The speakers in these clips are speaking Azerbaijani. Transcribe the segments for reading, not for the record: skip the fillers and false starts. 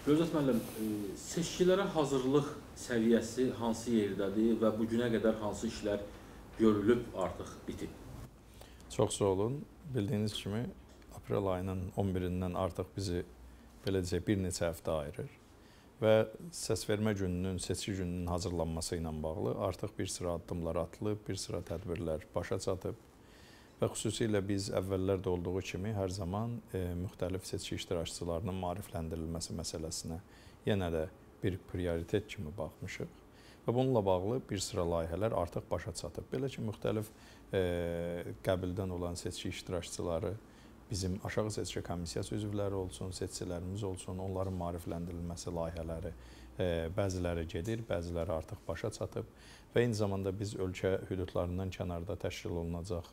Gözət müəllim, seçkilərə hazırlıq səviyyəsi hansı yerdədir və bu günə qədər hansı işlər görülüb, artıq bitib? Çox sağ olun. Bildiyiniz kimi, aprel ayının 11-dən artıq bizi belə deyək, bir neçə həftə ayırır və səsvermə gününün, seçki gününün hazırlanması ilə bağlı artıq bir sıra addımlar atılıb, bir sıra tədbirlər başa çatıb və xüsusilə biz əvvəllər də olduğu kimi hər zaman müxtəlif seçki iştirakçılarının maarifləndirilməsi məsələsinə yenə də bir prioritet kimi baxmışıq və bununla bağlı bir sıra layihələr artıq başa çatıb. Belə ki, müxtəlif qəbildən olan seçki iştirakçıları bizim aşağı seçki komissiyası üzvləri olsun, seçicilərimiz olsun, onların maarifləndirilməsi layihələri bəziləri gedir, bəziləri artıq başa çatıb və eyni zamanda biz ölkə hüdudlarından kənarda təşkil olunacaq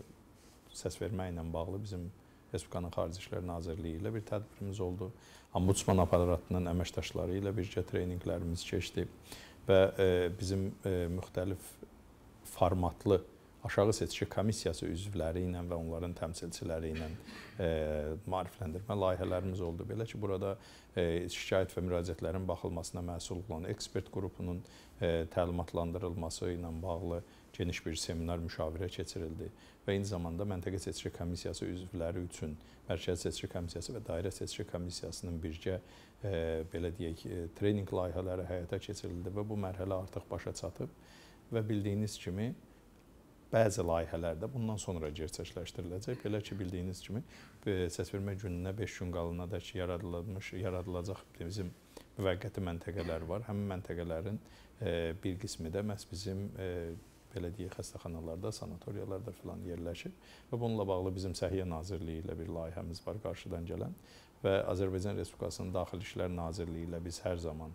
səsvermə ilə bağlı bizim Respublikanın Xarici İşlər Nazirliyi ilə bir tədbirimiz oldu. Ombudsman aparatının əməkdaşları ilə birgə treninqlərimiz keçdi və bizim müxtəlif formatlı aşağı seçki komissiyası üzvləri ilə və onların təmsilçiləri ilə maarifləndirmə layihələrimiz oldu. Belə ki, burada şikayət və müraciətlərin baxılmasına məsul olan ekspert qrupunun təlimatlandırılması ilə bağlı geniş bir seminar müşavirə keçirildi və eyni zamanda məntəqə seçki komissiyası üzvləri üçün Mərkəzi Seçki Komissiyası və Dairə Seçki Komissiyasının birgə belə deyək, treninq layihələri həyata keçirildi və bu mərhələ artıq başa çatıb və bildiyiniz kimi bəzi layihələr də bundan sonra gerçəkləşdiriləcək. Belə ki, bildiyiniz kimi səsvermə gününə 5 gün qalınadək yaradılacaq bizim müvəqqəti məntəqələr var. Həmin məntəqələrin bir qismi də məhz bizim belə deyək, xəstəxanalarda, sanatoriyalarda filan yerləşir və bununla bağlı bizim Səhiyyə Nazirliyi ilə bir layihəmiz var qarşıdan gələn və Azərbaycan Respublikasının Daxili İşlər Nazirliyi ilə biz hər zaman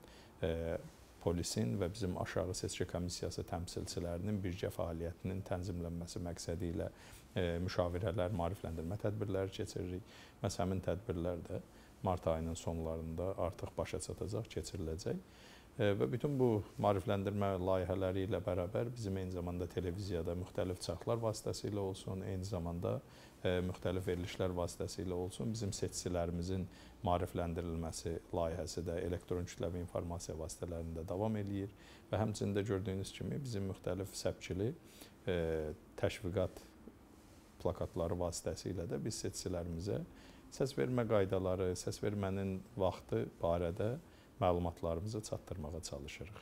polisin və bizim aşağı seçki komissiyası təmsilçilərinin birgə fəaliyyətinin tənzimlənməsi məqsədi ilə müşavirələr, maarifləndirmə tədbirləri keçiririk. Məhz həmin tədbirlər də mart ayının sonlarında artıq başa çatacaq, keçiriləcək. Və bütün bu maarifləndirmə layihələri ilə bərabər bizim eyni zamanda televiziyada müxtəlif çarxlar vasitəsilə olsun, eyni zamanda müxtəlif verilişlər vasitəsilə olsun, bizim seçicilərimizin maarifləndirilməsi layihəsi də elektron kütləvi informasiya vasitələrində davam eləyir və həmçinin də gördüyünüz kimi bizim müxtəlif səpkili təşviqat plakatları vasitəsilə də biz seçicilərimizə səsvermə qaydaları, səsvermənin vaxtı barədə məlumatlarımızı çatdırmağa çalışırıq.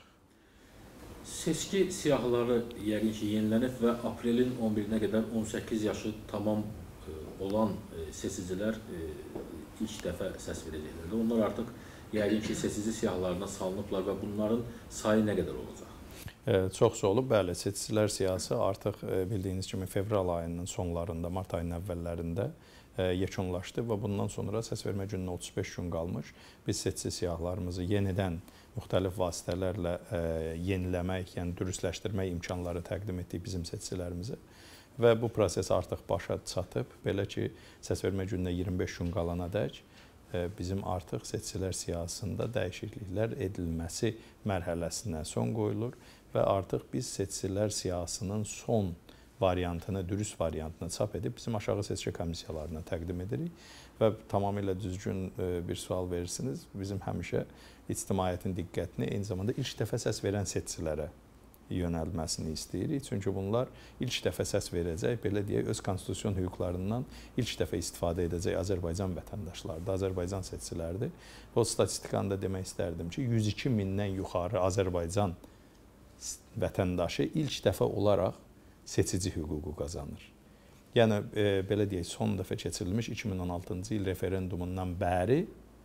Seçki siyahıları yəqin ki, yenilənib və aprelin 11-nə qədər 18 yaşı tamam olan seçicilər ilk dəfə səs verəcəklər. Onlar artıq yəqin ki, seçici siyahılarına salınıblar və bunların sayı nə qədər olacaq? Çox sağ olub. Bəli, seçicilər siyahısı artıq bildiyiniz kimi fevral ayının sonlarında, mart ayının əvvəllərində yekunlaşdı və bundan sonra səsvermə gününə 35 gün qalmış. Biz seçici siyahılarımızı yenidən müxtəlif vasitələrlə yeniləmək, yəni dürüstləşdirmək imkanları təqdim etdik bizim seçicilərimizə və bu proses artıq başa çatıb. Belə ki, səsvermə gününə 25 gün qalanadək bizim artıq seçicilər siyahısında dəyişikliklər edilməsi mərhələsinə son qoyulur və artıq biz seçicilər siyahısının son variantını, dürüst variantını çap edib bizim aşağı seçki komissiyalarına təqdim edirik və tamamilə düzgün bir sual verirsiniz. Bizim həmişə ictimaiyyətin diqqətini eyni zamanda ilk dəfə səs verən seçicilərə yönəlməsini istəyirik. Çünki bunlar ilk dəfə səs verəcək, belə deyək, öz konstitusiyon hüquqlarından ilk dəfə istifadə edəcək Azərbaycan vətəndaşlarıdır, Azərbaycan seçiciləridir. O statistikanı da demək istərdim ki, 102 mindən yuxarı Azərbaycan vətəndaşı ilk dəfə olaraq seçici hüququ qazanır. Yəni, belə deyək, son dəfə keçirilmiş 2016-cı il referendumundan bəri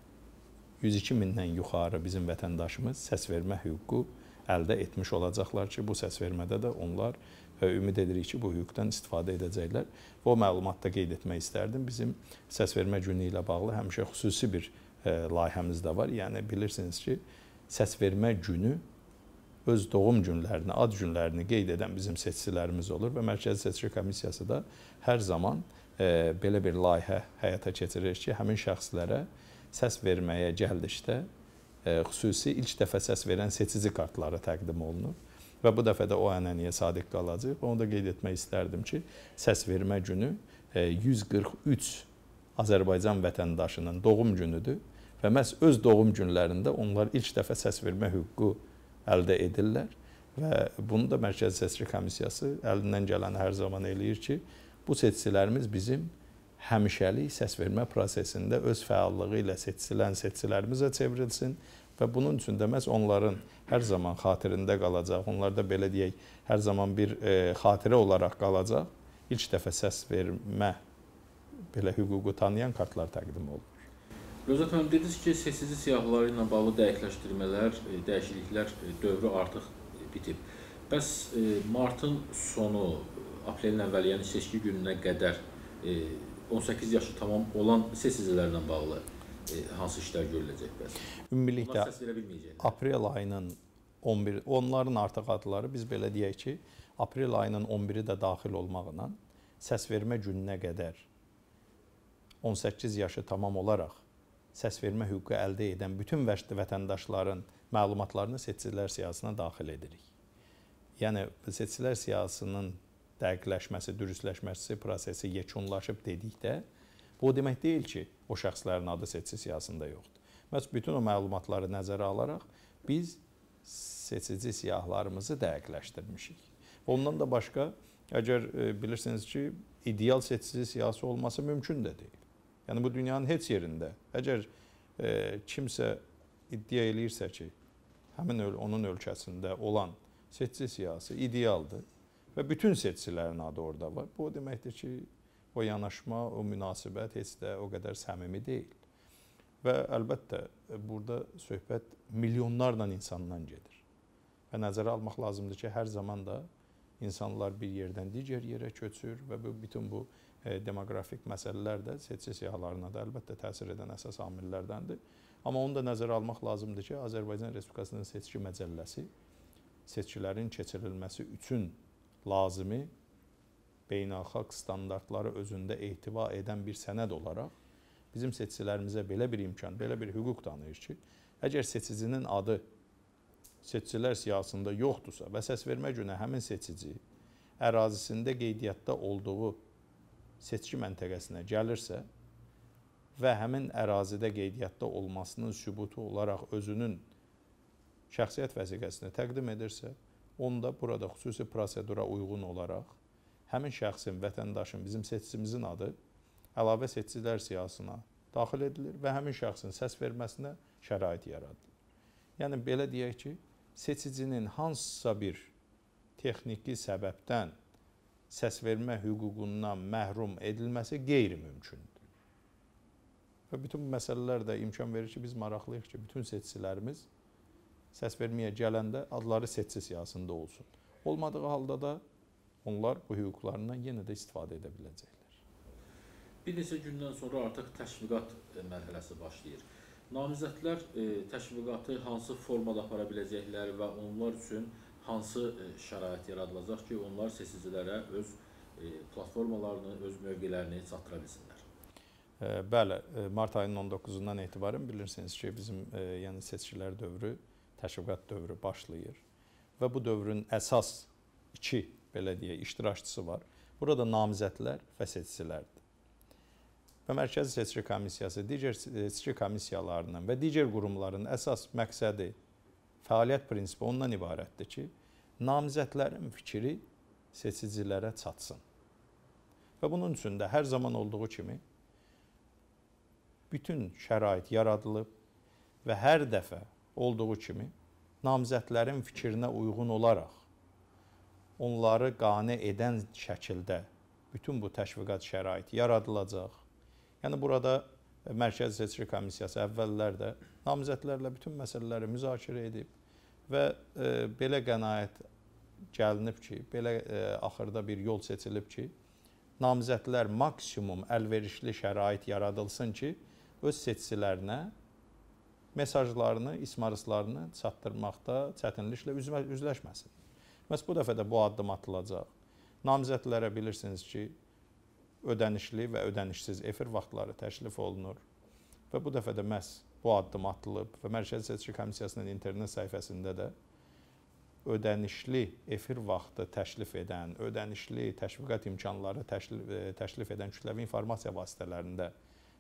102 mindən yuxarı bizim vətəndaşımız səsvermə hüququ əldə etmiş olacaqlar ki, bu səsvermədə də onlar ümid edirik ki, bu hüquqdan istifadə edəcəklər. Və o məlumatda qeyd etmək istərdim. Bizim səsvermə günü ilə bağlı həmişə xüsusi bir layihəmiz də var. Yəni, bilirsiniz ki, səsvermə günü öz doğum günlərini, ad günlərini qeyd edən bizim seçicilərimiz olur və Mərkəzi Seçki Komissiyası da hər zaman belə bir layihə həyata keçirir ki, həmin şəxslərə səs verməyə gəldikdə xüsusi ilk dəfə səs verən seçici kartları təqdim olunur və bu dəfə də o ənənəyə sadiq qalacaq. Onu da qeyd etmək istərdim ki, səs vermə günü 143 Azərbaycan vətəndaşının doğum günüdür və məhz öz doğum günlərində onlar ilk dəfə səs vermə hüququ əldə edirlər və bunu da Mərkəzi Seçki Komissiyası əlindən gələni hər zaman eləyir ki, bu seçicilərimiz bizim həmişəlik səs vermə prosesində öz fəallığı ilə seçilən seçicilərimizə çevrilsin və bunun üçün də məhz onların hər zaman xatirində qalacaq, onlarda belə deyək, hər zaman bir xatirə olaraq qalacaq, ilk dəfə səs vermə belə hüququ tanıyan kartlar təqdim olunur. Rövzət xanım, dediniz ki, seçici siyahıları ilə bağlı dəqiqləşdirmələr, dəyişikliklər dövrü artıq bitib. Bəs martın sonu, aprelin əvvəli, yəni seçki gününə qədər 18 yaşı tamam olan seçicilərlə bağlı hansı işlər görüləcək bəs? Ümumilikdə aprel ayının 11, onların artıq adları biz belə deyək ki, aprel ayının 11-i də daxil olmaqla səs vermə gününə qədər 18 yaşı tamam olaraq səs vermə hüququ əldə edən bütün vətəndaşların məlumatlarını seçicilər siyahısına daxil edirik. Yəni, seçicilər siyahısının dəqiqləşməsi, dürüstləşməsi prosesi yekunlaşıb dedikdə, bu o demək deyil ki, o şəxslərin adı seçici siyahısında yoxdur. Məhz bütün o məlumatları nəzərə alaraq biz seçici siyahılarımızı dəqiqləşdirmişik. Ondan da başqa, əgər bilirsiniz ki, ideal seçici siyahısı olması mümkün də deyil. Yəni, bu dünyanın heç yerində, əgər kimsə iddia eləyirsə ki, həmin onun ölkəsində olan seçici siyahısı idealdır və bütün seçicilərin adı orada var, bu o deməkdir ki, o yanaşma, o münasibət heç də o qədər səmimi deyil. Və əlbəttə, burada söhbət milyonlarla insandan gedir. Və nəzərə almaq lazımdır ki, hər zaman da insanlar bir yerdən digər yerə köçür və bütün bu demoqrafik məsələlər də seçici siyahılarına da əlbəttə təsir edən əsas amillərdəndir. Amma onu da nəzərə almaq lazımdır ki, Azərbaycan Respublikasının seçki məcəlləsi seçkilərin keçirilməsi üçün lazımi beynəlxalq standartları özündə ehtiva edən bir sənəd olaraq bizim seçicilərimizə belə bir imkan, belə bir hüquq tanıyır ki, əgər seçicinin adı seçicilər siyahısında yoxdursa və səs vermə günü həmin seçici ərazisində qeydiyyatda olduğu seçki məntəqəsinə gəlirsə və həmin ərazidə qeydiyyatda olmasının sübutu olaraq özünün şəxsiyyət vəsiqəsini təqdim edirsə, onda burada xüsusi prosedura uyğun olaraq həmin şəxsin, vətəndaşın, bizim seçicimizin adı əlavə seçicilər siyahısına daxil edilir və həmin şəxsin səs verməsinə şərait yaradılır. Yəni, belə deyək ki, seçicinin hansısa bir texniki səbəbdən səs vermə hüququndan məhrum edilməsi qeyri-mümkündür. Və bütün bu məsələlər də imkan verir ki, biz maraqlıyıq ki, bütün seçicilərimiz səs verməyə gələndə adları seçici siyahısında olsun. Olmadığı halda da onlar bu hüquqlarından yenə də istifadə edə biləcəklər. Bir neçə gündən sonra artıq təşviqat mərhələsi başlayır. Namizədlər təşviqatı hansı formada apara biləcəklər və onlar üçün hansı şərait yaradılacaq ki, onlar seçicilərə öz platformalarını, öz mövqelərini çatdıra bilsinlər? Bəli, mart ayının 19-undan etibarən bilirsiniz ki, bizim yəni seçkilər dövrü, təşviqat dövrü başlayır və bu dövrün əsas iki, belə deyək, iştirakçısı var. Burada namizədlər və seçicilərdir. Və Mərkəzi Seçki Komissiyası digər seçki komissiyalarının və digər qurumların əsas məqsədi, fəaliyyət prinsipi ondan ibarətdir ki, namizədlərin fikri seçicilərə çatsın. Və bunun üçün də hər zaman olduğu kimi bütün şərait yaradılıb və hər dəfə olduğu kimi namizədlərin fikrinə uyğun olaraq onları qane edən şəkildə bütün bu təşviqat şəraiti yaradılacaq. Yəni, burada Mərkəzi Seçki Komissiyası əvvəllər də namizədlərlə bütün məsələləri müzakirə edib və belə qənaət gəlinib ki, belə axırda bir yol seçilib ki, namizədlər maksimum əlverişli şərait yaradılsın ki, öz seçicilərinə mesajlarını, ismarıslarını çatdırmaqda çətinliklə üzləşməsin. Məhz bu dəfə də bu addım atılacaq. Namizədlərə bilirsiniz ki, ödənişli və ödənişsiz efir vaxtları təklif olunur və bu dəfə də məhz bu addım atılıb və Mərkəzi Seçki Komissiyasının internet səhifəsində də ödənişli efir vaxtı təklif edən, ödənişli təşviqat imkanları təklif edən kütləvi informasiya vasitələrində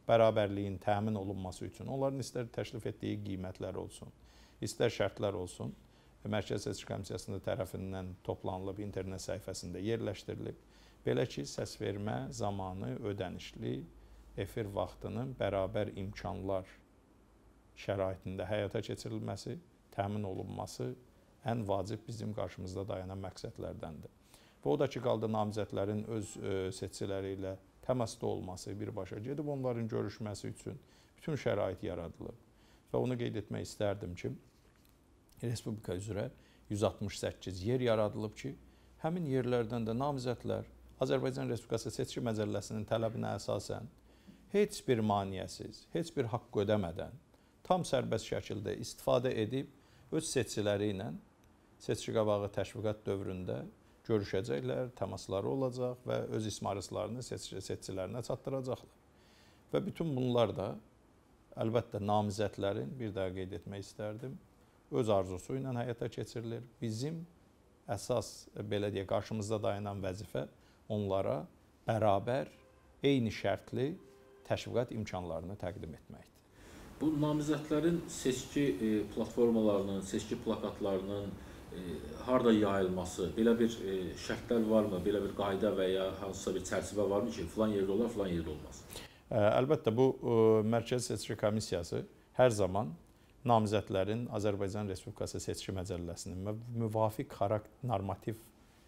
bərabərliyin təmin olunması üçün onların istər təklif etdiyi qiymətlər olsun, istər şərtlər olsun, Mərkəzi Seçki Komissiyası tərəfindən toplanılıb internet səhifəsində yerləşdirilib. Belə ki, səsvermə zamanı ödənişli efir vaxtının bərabər imkanlar şəraitində həyata keçirilməsi, təmin olunması ən vacib bizim qarşımızda dayanan məqsədlərdəndir. Və o da ki, qaldı namizədlərin öz seçiciləri ilə təmasda olması, birbaşa gedib onların görüşməsi üçün bütün şərait yaradılıb. Və onu qeyd etmək istərdim ki, Respublika üzrə 168 yer yaradılıb ki, həmin yerlərdən də namizədlər Azərbaycan Respublikası seçki məcəlləsinin tələbinə əsasən heç bir maneəsiz, heç bir haqq ödəmədən tam sərbəst şəkildə istifadə edib öz seçiciləri ilə seçki qabağı təşviqat dövründə görüşəcəklər, təmasları olacaq və öz ismarıslarını seçicilərinə çatdıracaqlar. Və bütün bunlar da əlbəttə namizədlərin, bir daha qeyd etmək istərdim, öz arzusu ilə həyata keçirilir. Bizim əsas, belə deyək, qarşımızda dayanan vəzifə onlara bərabər, eyni şərtli təşviqat imkanlarını təqdim etməkdir. Bu namizədlərin seçki platformalarının, seçki plakatlarının harda yayılması, belə bir şərtlər varmı, belə bir qayda və ya hansısa bir çərçivə varmı ki, filan yerdə olar, filan yerdə olmaz? Əlbəttə, bu Mərkəzi Seçki Komissiyası hər zaman namizədlərin Azərbaycan Respublikası seçki məcəlləsinin və müvafiq normativ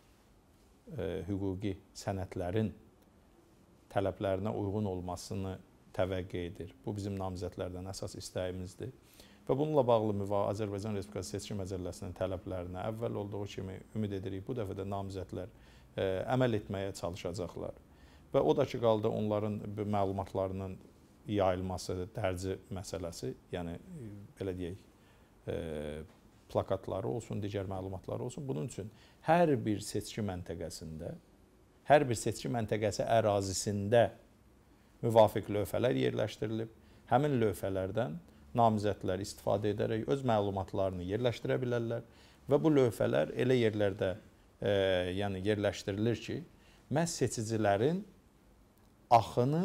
hüquqi sənədlərin tələblərinə uyğun olmasını təvəqqə edir. Bu bizim namizədlərdən əsas istəyimizdir. Və bununla bağlı Azərbaycan Respublikası seçki məcəlləsinin tələblərinə əvvəl olduğu kimi ümid edirik, bu dəfə də namizədlər əməl etməyə çalışacaqlar. Və o da ki, qaldı onların məlumatlarının yayılması, dərci məsələsi, yəni belə deyək, plakatları olsun, digər məlumatları olsun. Bunun üçün hər bir seçki məntəqəsində, hər bir seçki məntəqəsi ərazisində müvafiq lövhələr yerləşdirilib. Həmin lövhələrdən namizədlər istifadə edərək öz məlumatlarını yerləşdirə bilərlər və bu lövhələr elə yerlərdə yəni yerləşdirilir ki, məhz seçicilərin axını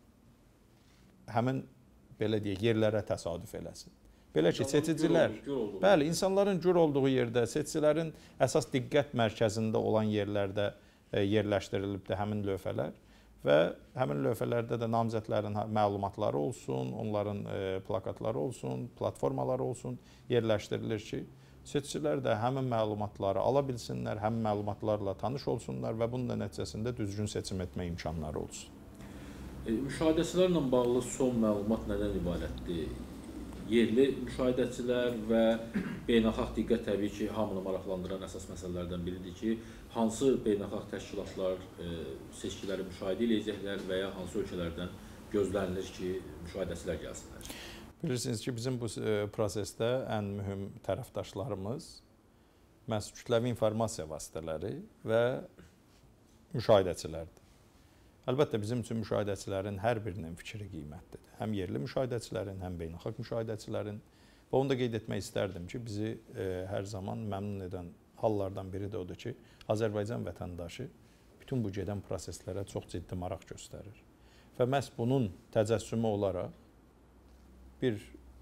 həmin belə deyək yerlərə təsadüf eləsin. Belə ki, seçicilər, bəli, insanların cür olduğu yerdə, seçicilərin əsas diqqət mərkəzində olan yerlərdə yerləşdirilibdir həmin lövhələr və həmin lövhələrdə də namizədlərin məlumatları olsun, onların plakatları olsun, platformaları olsun yerləşdirilir ki, seçicilər də həmin məlumatları ala bilsinlər, həmin məlumatlarla tanış olsunlar və bunun nəticəsində düzgün seçim etmə imkanları olsun. Müşahidəçilərlə bağlı son məlumat nədən ibarətdir? Yerli müşahidəçilər və beynəlxalq diqqət təbii ki, hamını maraqlandıran əsas məsələlərdən biridir ki, hansı beynəlxalq təşkilatlar seçkiləri müşahidə edəcəklər və ya hansı ölkələrdən gözlənilir ki, müşahidəçilər gəlsinlər? Bilirsiniz ki, bizim bu prosesdə ən mühüm tərəfdaşlarımız məhz kütləvi informasiya vasitələri və müşahidəçilərdir. Əlbəttə, bizim üçün müşahidəçilərin hər birinin fikri qiymətlidir. Həm yerli müşahidəçilərin, həm beynəlxalq müşahidəçilərin. Və onu da qeyd etmək istərdim ki, bizi hər zaman məmnun edən hallardan biri də odur ki, Azərbaycan vətəndaşı bütün bu gedən proseslərə çox ciddi maraq göstərir. Və məhz bunun təcəssümü olaraq bir,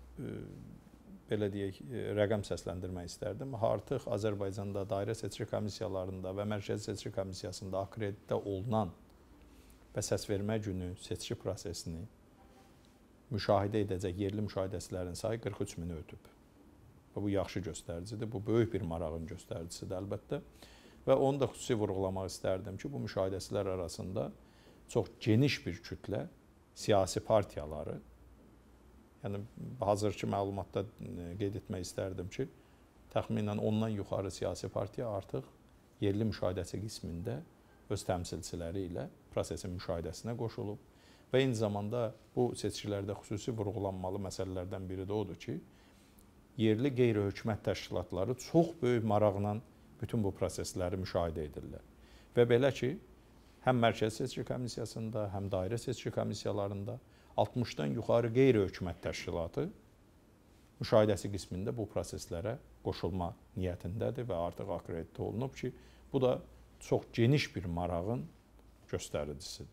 belə deyək, rəqəm səsləndirmək istərdim. Artıq Azərbaycanda dairə seçki komissiyalarında və Mərkəzi Seçki Komissiyasında akreditə olunan və səsvermə günü seçki prosesini müşahidə edəcək yerli müşahidəçilərin sayı 43 mini ötüb. Və bu yaxşı göstəricidir, bu böyük bir marağın göstəricisidir əlbəttə. Və onu da xüsusi vurğulamaq istərdim ki, bu müşahidəçilər arasında çox geniş bir kütlə siyasi partiyaları, yəni hazırki məlumatda qeyd etmək istərdim ki, təxminən 10-dan yuxarı siyasi partiya artıq yerli müşahidəçi qismində öz təmsilçiləri ilə prosesin müşahidəsinə qoşulub və eyni zamanda bu seçkilərdə xüsusi vurğulanmalı məsələlərdən biri də odur ki, yerli qeyri-hökumət təşkilatları çox böyük maraqla bütün bu prosesləri müşahidə edirlər. Və belə ki, həm Mərkəzi Seçki Komissiyasında, həm dairə seçki komissiyalarında 60-dan yuxarı qeyri-hökumət təşkilatı müşahidəsi qismində bu proseslərə qoşulma niyyətindədir və artıq akreditə olunub ki, bu da çox geniş bir marağın göstəricisidir.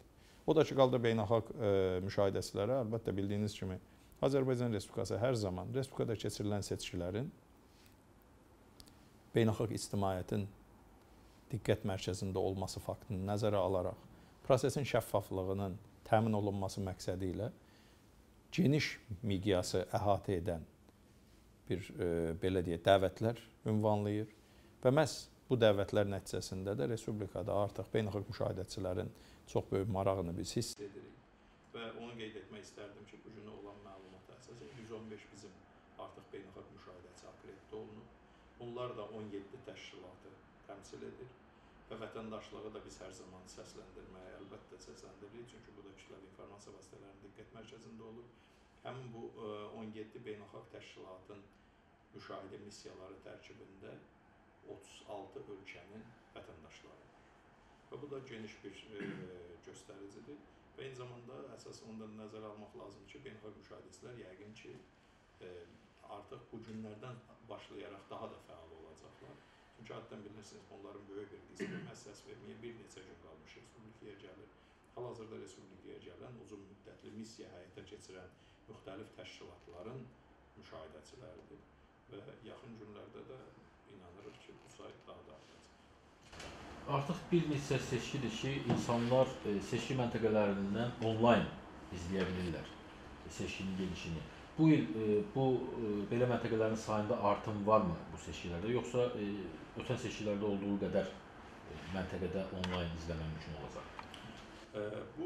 O da ki, qaldı beynəlxalq müşahidəçilərə. Əlbəttə bildiyiniz kimi Azərbaycan Respublikası hər zaman Respublikada keçirilən seçkilərin beynəlxalq ictimaiyyətin diqqət mərkəzində olması faktını nəzərə alaraq prosesin şəffaflığının təmin olunması məqsədi ilə geniş miqyası əhatə edən bir belə deyək dəvətlər ünvanlayır və məhz bu dəvətlər nəticəsində də Respublikada artıq beynəlxalq müşahidəçilərin çox böyük marağını biz hiss edirik və onu qeyd etmək istərdim ki, bu günə olan məlumata əsasən 115 bizim artıq beynəlxalq müşahidəçi akreditə olunub. Bunlar da 17 təşkilatı təmsil edir və vətəndaşlığı da biz hər zaman səsləndirməyə əlbəttə səsləndiririk, çünki bu da kütləvi informasiya vasitələrinin diqqət mərkəzində olur. Həmin bu 17 beynəlxalq təşkilatın müşahidə missiyaları tərkibində 36 ölkənin vətəndaşları və bu da geniş bir göstəricidir və eyni zamanda əsas ondan nəzərə almaq lazımdır ki, beynəlxalq müşahidəçilər yəqin ki, artıq bu günlərdən başlayaraq daha da fəal olacaqlar. Çünki adətən bilirsiniz, onların böyük bir qismi məhz səs verməyə bir neçə gün qalmış Respublikaya gəlir. Hal-hazırda Respublikaya gələn uzun müddətli missiya həyata keçirən müxtəlif təşkilatların müşahidəçiləridir və yaxın günlərdə də inanırıq ki, bu sayt daha da artacaq. Artıq bir neçə seçkidir ki, insanlar seçki məntəqələrindən onlayn izləyə bilirlər seçkinin gedişini. Bu il belə məntəqələrin sayında artım varmı bu seçkilərdə, yoxsa ötən seçkilərdə olduğu qədər məntəqədə onlayn izləmə mümkün olacaq? Bu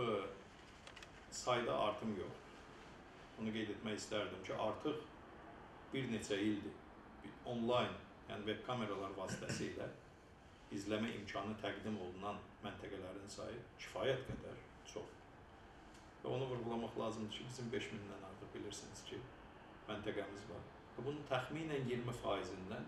sayda artım yoxdur. Bunu qeyd etmək istərdim ki, artıq bir neçə ildir onlayn, yəni web kameralar vasitəsilə izləmə imkanı təqdim olunan məntəqələrin sayı kifayət qədər çox. Və onu vurğulamaq lazımdır ki, bizim 5000-dən artıq bilirsiniz ki, məntəqəmiz var. Və bunun təxminən 20%-dən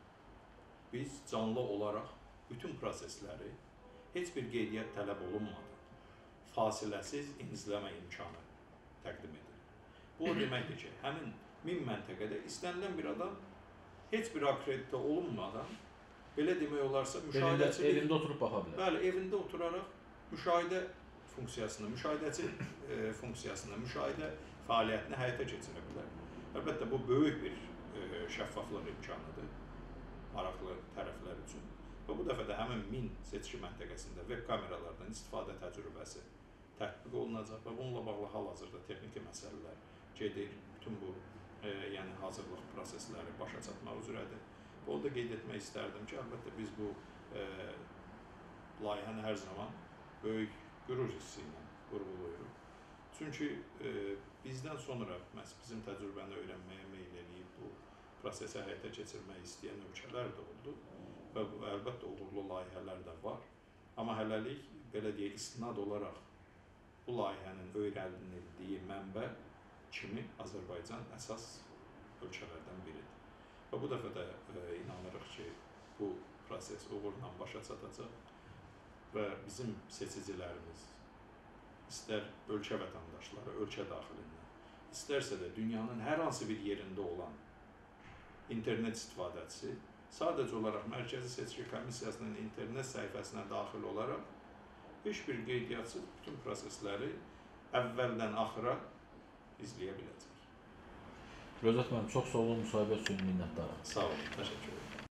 biz canlı olaraq bütün prosesləri heç bir qeydiyyat tələb olunmadan fasiləsiz izləmə imkanı təqdim edilir. Bu o deməkdir ki, həmin 1000 məntəqədə istənilən bir adam heç bir akreditə olunmadan, belə demək olarsa, müşahidəçilik... Evində oturub baxa bilər. Bəli, evində oturaraq müşahidə funksiyasını, müşahidəçi funksiyasını, müşahidə fəaliyyətini həyata keçirə bilər. Əlbəttə, bu böyük bir şəffaflıq imkanıdır maraqlı tərəflər üçün. Və bu dəfə də həmin 1000 seçki məntəqəsində web kameralardan istifadə təcrübəsi tətbiq olunacaq və bununla bağlı hal-hazırda texniki məsələlər gedir. Bütün bu yəni hazırlıq prosesləri başa çatmaq üzrədir. Və onu da qeyd etmək istərdim ki, əlbəttə biz bu layihəni hər zaman böyük qürur hissi ilə vurğulayırıq. Çünki bizdən sonra bizim təcrübəni öyrənməyə meyl eləyib bu prosesi həyata keçirmək istəyən ölkələr də oldu və əlbəttə uğurlu layihələr də var. Amma hələlik, belə deyək, istinad olaraq bu layihənin öyrənildiyi mənbə kimi Azərbaycan əsas ölkələrdən biridir. Və bu dəfə də inanırıq ki, bu proses uğurla başa çatacaq və bizim seçicilərimiz istər ölkə vətəndaşları, ölkə daxilindən, istərsə də dünyanın hər hansı bir yerində olan internet istifadəçisi sadəcə olaraq Mərkəzi Seçki Komissiyasının internet səhifəsinə daxil olaraq heç bir qeydiyyatçı bütün prosesləri əvvəldən axıra izləyə biləcək. Rövzət müəllim, çox sağ olun, müsahibə üçün minnətdarım. Sağ olun, təşəkkür ederim.